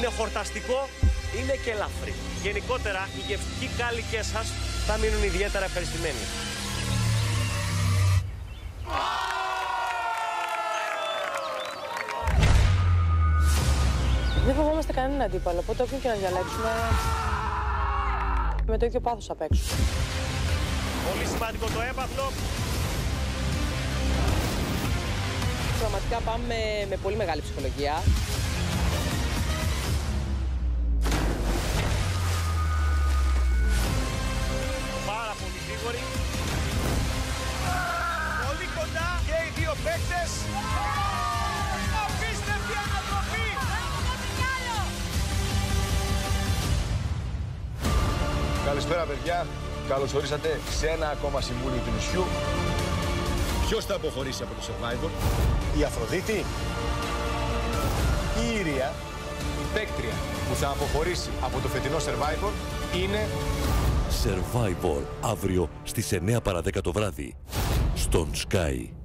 Είναι χορταστικό, είναι και ελαφρύ. Γενικότερα, οι γευστικοί κάλικες σας θα μείνουν ιδιαίτερα ευχαριστημένοι. Δεν φοβόμαστε κανέναν αντίπαλο, οπότε όποιον και να διαλέξουμε, με το ίδιο πάθος απ' έξω. Πολύ σημαντικό το έπαθλο. Πραγματικά πάμε με πολύ μεγάλη ψυχολογία. Πάρα πολύ γρήγοροι. Πολύ κοντά και οι δύο παίκτες. Απίστευτη ανατροπή. Καλησπέρα παιδιά. Καλώς ορίσατε σε ένα ακόμα συμβούλιο του νησιού. Ποιος θα αποχωρήσει από το Survivor? Η Αφροδίτη? Η Ήρια? Η παίκτρια που θα αποχωρήσει από το φετινό Survivor είναι... Survivor αύριο στις 9 παρα 10 το βράδυ στον Sky.